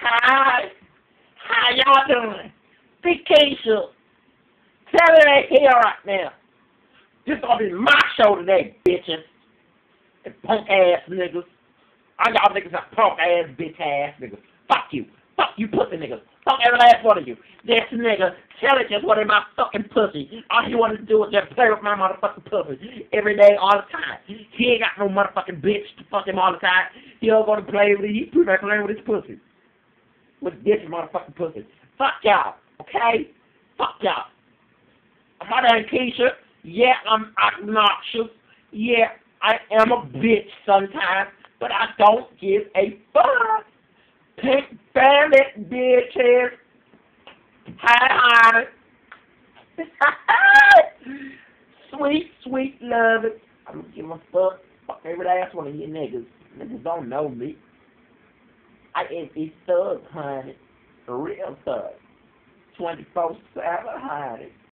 Hi. How y'all doing? Big Keisha. Tell her they here right now. This gonna be my show today, bitches. And punk ass niggas. All y'all niggas are punk ass, bitch ass niggas. Fuck you. Fuck you pussy niggas. Fuck every last one of you. This nigga, tell it just wanted my fucking pussy. All he wanted to do was just play with my motherfucking pussy. Every day, all the time. He ain't got no motherfucking bitch to fuck him all the time. He don't gonna play with it. He pretty much playing with his pussy. With this motherfucking pussy. Fuck y'all. Okay? Fuck y'all. My name Keisha. Yeah, I'm obnoxious. Yeah, I am a bitch sometimes, but I don't give a fuck. Pink bandit bitches. Hi, honey. Sweet, sweet love. I don't give a fuck. Fuck every last one of you niggas. Niggas don't know me. I am a thug, honey. A real thug. 24/7, honey.